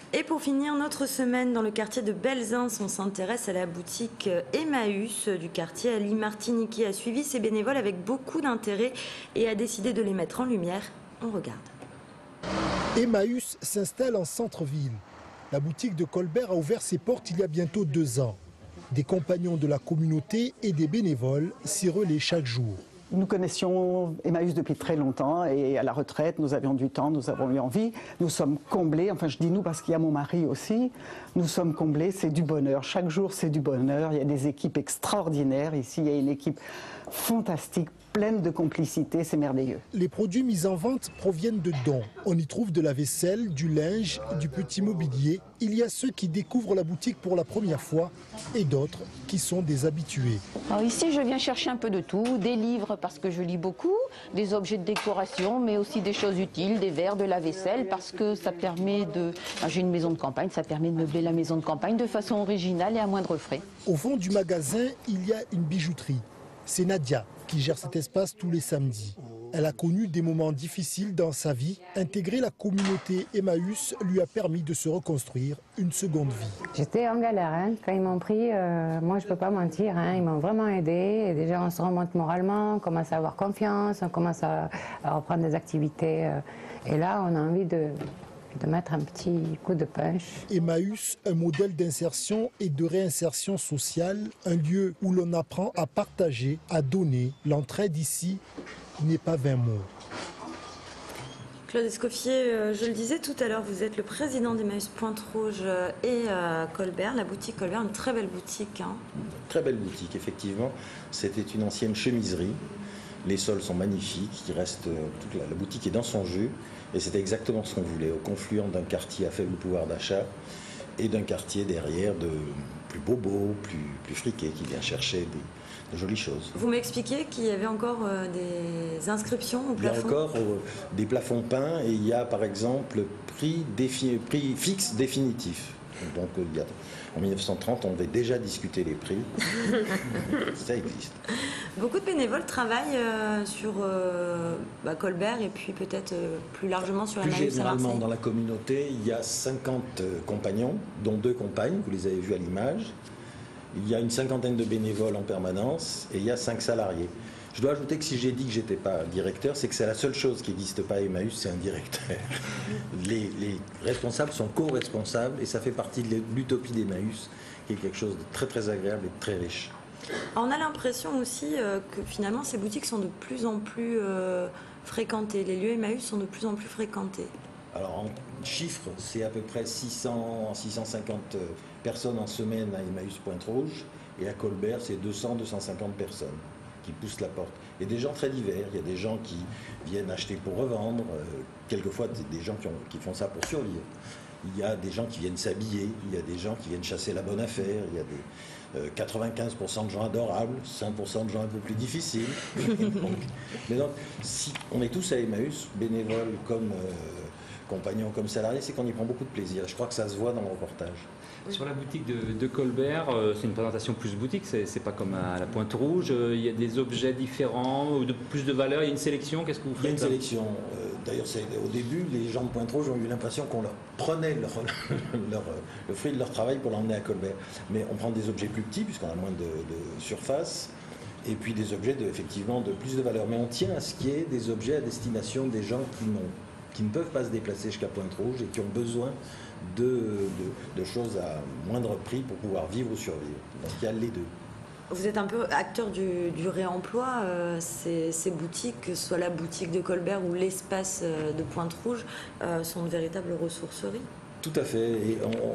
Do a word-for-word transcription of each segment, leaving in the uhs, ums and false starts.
Et pour finir notre semaine dans le quartier de Belzins, on s'intéresse à la boutique Emmaüs du quartier. Ali Martiniki a suivi ses bénévoles avec beaucoup d'intérêt et a décidé de les mettre en lumière. On regarde. Emmaüs s'installe en centre-ville. La boutique de Colbert a ouvert ses portes il y a bientôt deux ans. Des compagnons de la communauté et des bénévoles s'y relaient chaque jour. Nous connaissions Emmaüs depuis très longtemps et à la retraite, nous avions du temps, nous avons eu envie. Nous sommes comblés, enfin je dis nous parce qu'il y a mon mari aussi, nous sommes comblés, c'est du bonheur. Chaque jour c'est du bonheur, il y a des équipes extraordinaires ici, il y a une équipe fantastique, pleine de complicité, c'est merveilleux. Les produits mis en vente proviennent de dons. On y trouve de la vaisselle, du linge, du petit mobilier. Il y a ceux qui découvrent la boutique pour la première fois et d'autres qui sont des habitués. Alors ici, je viens chercher un peu de tout, des livres parce que je lis beaucoup, des objets de décoration, mais aussi des choses utiles, des verres, de la vaisselle, parce que ça permet de... J'ai une maison de campagne, ça permet de meubler la maison de campagne de façon originale et à moindre frais. Au fond du magasin, il y a une bijouterie. C'est Nadia qui gère cet espace tous les samedis. Elle a connu des moments difficiles dans sa vie. Intégrer la communauté Emmaüs lui a permis de se reconstruire une seconde vie. J'étais en galère hein. Quand ils m'ont pris. Euh, moi, je ne peux pas mentir. Hein. Ils m'ont vraiment aidé. Et déjà, on se remonte moralement, on commence à avoir confiance, on commence à, à reprendre des activités. Euh, et là, on a envie de... de mettre un petit coup de punch. Emmaüs, un modèle d'insertion et de réinsertion sociale, un lieu où l'on apprend à partager, à donner. L'entraide ici n'est pas vain mot. Claude Escoffier, je le disais tout à l'heure, vous êtes le président d'Emmaüs Pointe-Rouge et euh, Colbert, la boutique Colbert, une très belle boutique. Hein. Très belle boutique, effectivement. C'était une ancienne chemiserie. Les sols sont magnifiques, il reste, toute la, la boutique est dans son jus. Et c'était exactement ce qu'on voulait, au confluent d'un quartier à faible pouvoir d'achat et d'un quartier derrière de plus bobo, plus, plus friqué, qui vient chercher des, de jolies choses. Vous m'expliquiez qu'il y avait encore euh, des inscriptions au plafond? Il y a encore euh, des plafonds peints et il y a par exemple prix, défi, prix fixe définitif. Donc il y a, en mille neuf cent trente, on devait déjà discuter les prix. Ça existe. Beaucoup de bénévoles travaillent euh, sur euh, bah, Colbert et puis peut-être euh, plus largement sur Emmaüs à Marseille. Généralement, dans la communauté, il y a cinquante compagnons, dont deux compagnes, vous les avez vus à l'image. Il y a une cinquantaine de bénévoles en permanence et il y a cinq salariés. Je dois ajouter que si j'ai dit que je n'étais pas directeur, c'est que c'est la seule chose qui n'existe pas à Emmaüs, c'est un directeur. Les, les responsables sont co-responsables et ça fait partie de l'utopie d'Emmaüs, qui est quelque chose de très très agréable et de très riche. On a l'impression aussi euh, que finalement ces boutiques sont de plus en plus euh, fréquentées. Les lieux Emmaüs sont de plus en plus fréquentés. Alors en chiffres, c'est à peu près six cents à six cent cinquante personnes en semaine à Emmaüs Pointe-Rouge et à Colbert, c'est deux cents à deux cent cinquante personnes qui poussent la porte. Il y a des gens très divers, il y a des gens qui viennent acheter pour revendre, euh, quelquefois des gens qui, ont, qui font ça pour survivre. Il y a des gens qui viennent s'habiller, il y a des gens qui viennent chasser la bonne affaire, il y a des, euh, quatre-vingt-quinze pour cent de gens adorables, cinq pour cent de gens un peu plus difficiles. donc, mais donc, si on est tous à Emmaüs, bénévoles comme euh, compagnons, comme salariés, c'est qu'on y prend beaucoup de plaisir. Je crois que ça se voit dans le reportage. Sur la boutique de, de Colbert, euh, c'est une présentation plus boutique, c'est pas comme à la Pointe-Rouge. Euh, il y a des objets différents, ou de plus de valeur, il y a une sélection, qu'est-ce que vous faites? Il y a une sélection. Euh, D'ailleurs, au début, les gens de Pointe-Rouge ont eu l'impression qu'on leur prenait leur, leur, le fruit de leur travail pour l'emmener à Colbert. Mais on prend des objets plus petits, puisqu'on a moins de, de surface, et puis des objets de, effectivement de plus de valeur. Mais on tient à ce qu'il y ait des objets à destination des gens qui n'ont qui ne peuvent pas se déplacer jusqu'à Pointe-Rouge et qui ont besoin de, de, de choses à moindre prix pour pouvoir vivre ou survivre. Donc il y a les deux. Vous êtes un peu acteur du, du réemploi. Euh, ces, ces boutiques, que ce soit la boutique de Colbert ou l'espace de Pointe-Rouge, euh, sont de véritables ressourceries. Tout à fait. Et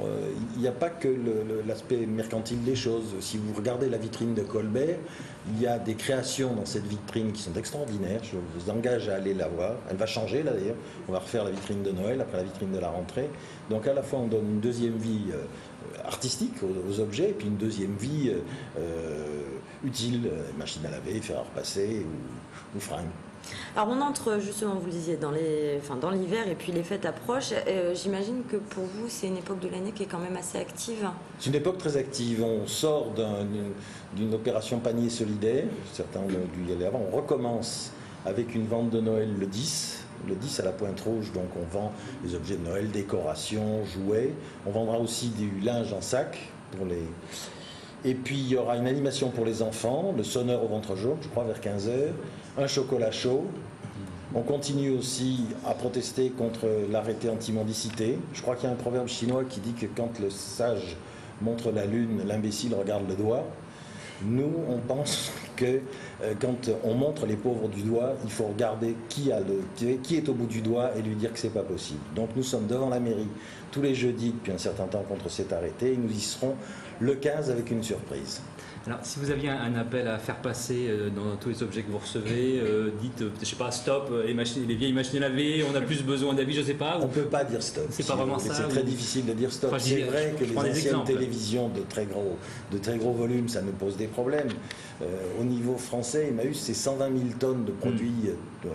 il n'y a pas que l'aspect mercantile des choses. Si vous regardez la vitrine de Colbert, il y a des créations dans cette vitrine qui sont extraordinaires. Je vous engage à aller la voir. Elle va changer là d'ailleurs. On va refaire la vitrine de Noël après la vitrine de la rentrée. Donc à la fois on donne une deuxième vie euh, artistique aux, aux objets et puis une deuxième vie euh, utile, machine à laver, fer à repasser ou, ou fringues. Alors on entre justement, vous le disiez, dans les, enfin, dans l'hiver et puis les fêtes approchent. Euh, J'imagine que pour vous, c'est une époque de l'année qui est quand même assez active. C'est une époque très active. On sort d'une un, opération panier solidaire. Certains ont dû y aller avant. On recommence avec une vente de Noël le dix. le dix à la Pointe-Rouge, donc on vend des objets de Noël, décorations, jouets. On vendra aussi du linge en sac pour les... Et puis il y aura une animation pour les enfants, le sonneur au ventre jaune, je crois vers quinze heures, un chocolat chaud. On continue aussi à protester contre l'arrêté anti-mendicité. Je crois qu'il y a un proverbe chinois qui dit que quand le sage montre la lune, l'imbécile regarde le doigt. Nous, on pense que euh, quand on montre les pauvres du doigt, il faut regarder qui, a le, qui est au bout du doigt et lui dire que c'est pas possible. Donc nous sommes devant la mairie tous les jeudis depuis un certain temps contre cet arrêté et nous y serons le quinze avec une surprise. Alors, si vous aviez un appel à faire passer euh, dans tous les objets que vous recevez, euh, dites, euh, je sais pas, stop, euh, les, machines, les vieilles machines à laver, on a plus besoin d'avis, je sais pas. On ne peut pas dire stop. C'est pas vraiment ça. C'est très difficile de dire stop. Enfin, c'est vrai je, que je les anciennes exemples. télévisions de très gros, de très gros volumes, ça nous pose des problèmes. Euh, au niveau français, Emmaüs, c'est cent vingt mille tonnes de produits mm. euh,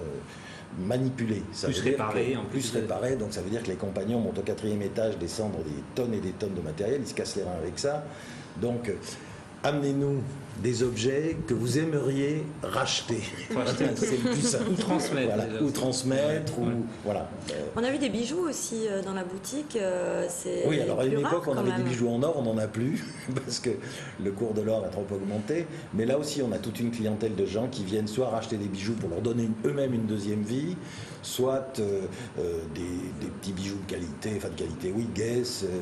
euh, manipulés. Ça plus réparés. En plus réparés, donc ça veut dire que les compagnons montent au quatrième étage, descendent des tonnes et des tonnes de matériel, ils se cassent les reins avec ça. Donc, amenez-nous des objets que vous aimeriez racheter. C'est le plus simple. Ou transmettre. Voilà. Ou transmettre. Ouais. Ou, voilà. On a vu des bijoux aussi dans la boutique. Oui, alors à une époque, on avait même. des bijoux en or, on n'en a plus, parce que le cours de l'or a trop augmenté. Mais là aussi, on a toute une clientèle de gens qui viennent soit racheter des bijoux pour leur donner eux-mêmes une deuxième vie, soit euh, euh, des, des petits bijoux de qualité, enfin de qualité, oui, Guess, euh,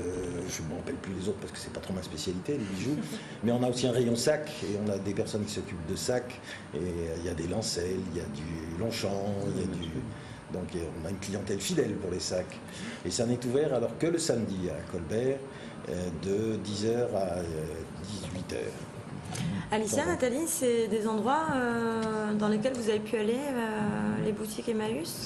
je ne me rappelle plus les autres parce que c'est pas trop ma spécialité, les bijoux. Mais on a aussi un rayon sac, et on a des personnes qui s'occupent de sacs, et il y a des lancelles, il y a du Longchamp, il y a du... Donc on a une clientèle fidèle pour les sacs. Et ça n'est ouvert alors que le samedi à Colbert, euh, de dix heures à euh, dix-huit heures. Alicia, Nathalie, c'est des endroits euh, dans lesquels vous avez pu aller, euh, les boutiques Emmaüs?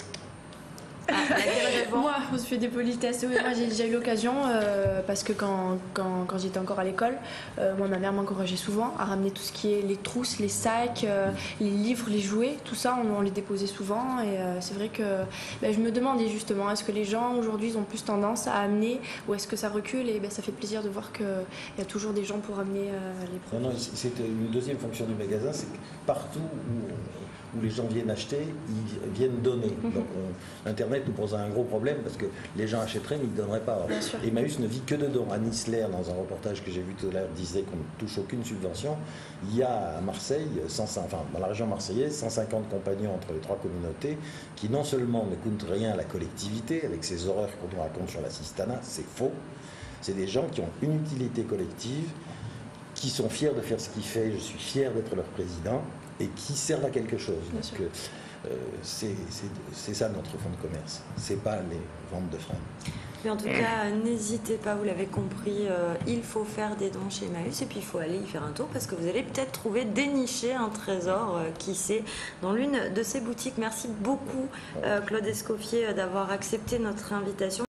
Ah, moi, on se fait des politesses. Oui, moi, j'ai déjà eu l'occasion euh, parce que quand, quand, quand j'étais encore à l'école, euh, moi, ma mère m'encourageait souvent à ramener tout ce qui est les trousses, les sacs, euh, les livres, les jouets, tout ça, on, on les déposait souvent. Et euh, c'est vrai que ben, je me demandais justement, est-ce que les gens aujourd'hui ils ont plus tendance à amener ou est-ce que ça recule? Et ben, ça fait plaisir de voir qu'il y a toujours des gens pour amener euh, les produits. Non, non, c'est une deuxième fonction du magasin, c'est que partout où où les gens viennent acheter, ils viennent donner. Mm-hmm. Donc on, Internet nous pose un gros problème parce que les gens achèteraient mais ils ne donneraient pas. Emmaüs ne vit que de dons. Anne Isler, dans un reportage que j'ai vu tout à l'heure, disait qu'on ne touche aucune subvention. Il y a à Marseille, cent, enfin, dans la région marseillaise, cent cinquante compagnons entre les trois communautés qui non seulement ne coûtent rien à la collectivité, avec ces horreurs qu'on nous raconte sur la Sistana, c'est faux. C'est des gens qui ont une utilité collective, qui sont fiers de faire ce qu'ils font. Je suis fier d'être leur président. Et qui servent à quelque chose. Donc, euh, c'est ça notre fonds de commerce. C'est pas les ventes de fringues. Mais en tout cas, n'hésitez pas, vous l'avez compris, euh, il faut faire des dons chez Emmaüs et puis il faut aller y faire un tour parce que vous allez peut-être trouver, dénicher un trésor, euh, qui sait, dans l'une de ces boutiques. Merci beaucoup, euh, Claude Escoffier, d'avoir accepté notre invitation.